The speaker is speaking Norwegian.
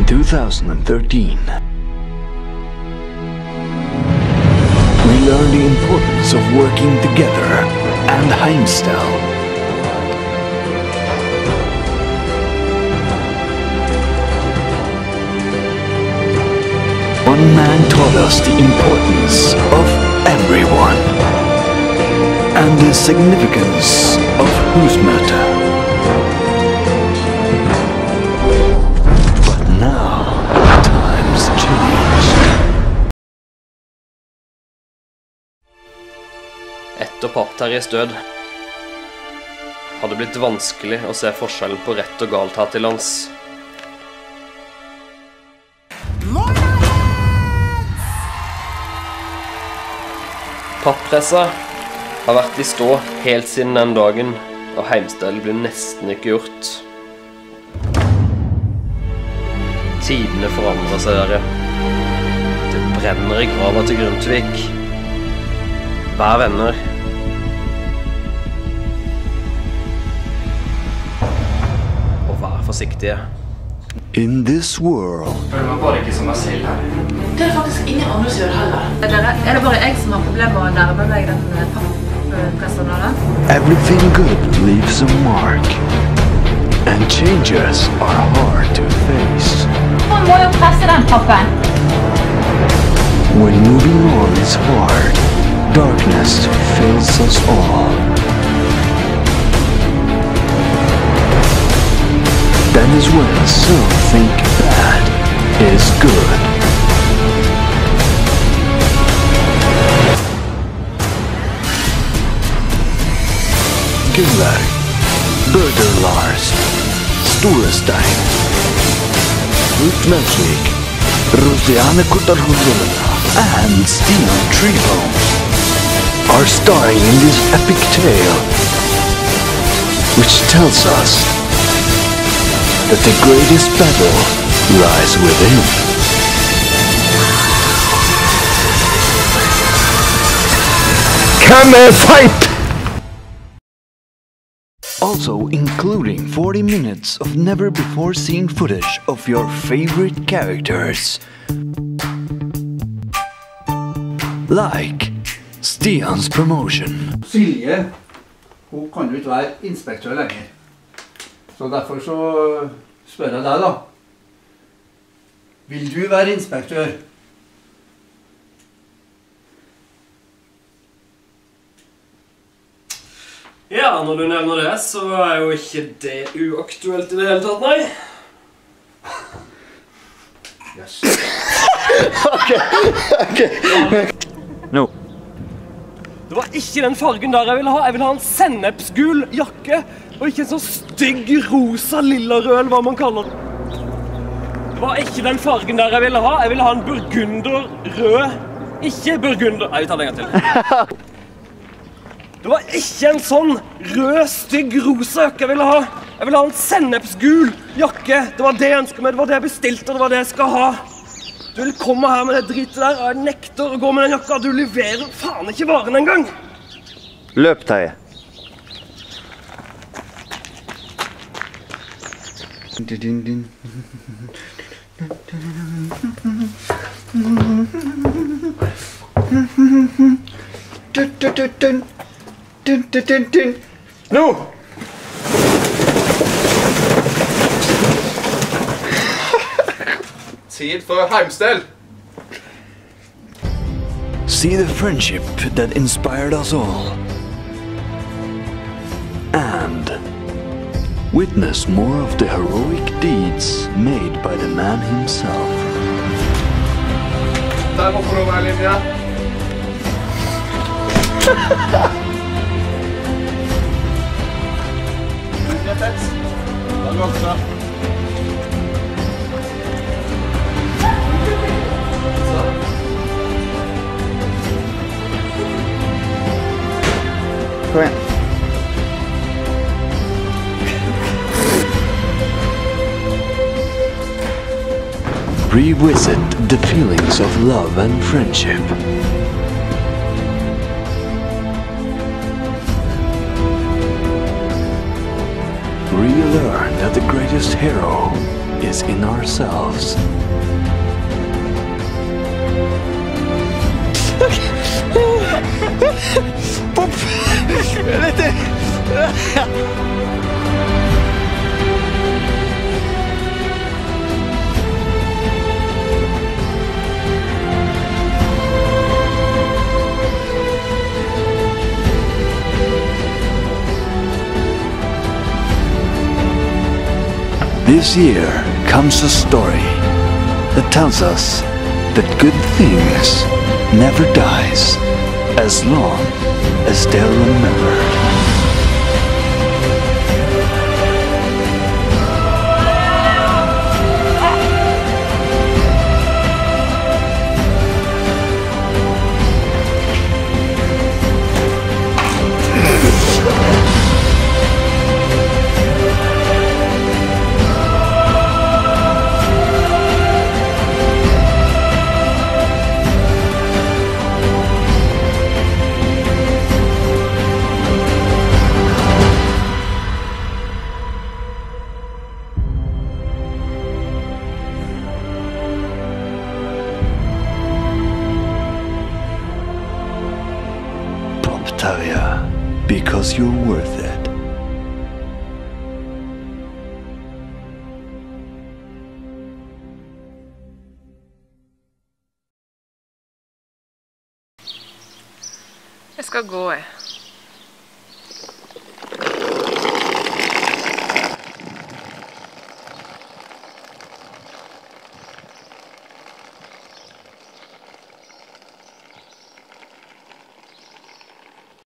In 2013, we learned the importance of working together and heimstell. One man taught us the importance of everyone and the significance of husmøte. But now, times change. Etter Papp-Terjes død hadde det blitt vanskelig å se forskjellen på rett og galt her til lands. Papp-pressa har vært i stå helt siden den dagen, og heimstell blir nesten ikke gjort. Tidene forandrer seg, dere. Det brenner i grava til Grundtvig. Vær venner. Og vær forsiktige. In this world, Føler meg bare ikke som meg selv her. Det faktisk ingen andre som gjør det heller. Er det bare jeg som har problemer med å nærme meg den papp-pressen av det? everything good leaves a mark, and changes are hard to face. Man må jo presse den pappen. When moving on is hard, darkness fills us all. That is when some think bad is good. Gunnar, Burger Lars, Storestein, Ruth Melsvik, Rosiane Kottarhuzolena, and Stian Trevo are starring in this epic tale, which tells us that the greatest battle lies within. Come and fight! Also including 40 minutes of never before seen footage of your favorite characters. Like Stian's promotion. Silje, hun kan jo ikke være inspektør lenger. Så derfor så spør jeg deg da. Vil du være inspektør? Ja, når du nevner det, så er jo ikke det uaktuelt i det hele tatt, nei. Yes. Okay. No. Det var ikke den fargen der jeg ville ha. Jeg ville ha en sennepsgul jakke, og ikke en sånn stygg rosa lilla rød, eller hva man kaller det. Det var ikke den fargen der jeg ville ha. Jeg ville ha en burgunder rød. Ikke burgunder. Nei, vi tar det en gang til. Det var ikke en sånn rød, stygg rosa jakke jeg ville ha. Jeg ville ha en sennepsgul jakke. Det var det jeg ønsket meg, det var det jeg bestilte, og det var det jeg skal ha. Du vil komme her med det dritet der, og jeg nekter å gå med den jakka. Du leverer faen ikke varen en gang. Løp, Terje. Nå! Tid for heimstell. See the friendship that inspired us all. And witness more of the heroic deeds made by the man himself. Der hopper du over linja. Det er fett. Det er godt da. Kom igjen. Revisit the feelings of love and friendship. Relearn that the greatest hero is in ourselves. This year comes a story that tells us that good things never dies as long as they're remembered. Papp-Terje, because you're worth it. Jeg skal gå, jeg.